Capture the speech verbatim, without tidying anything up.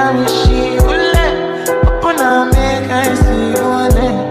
me she will let. Upon a make I see one.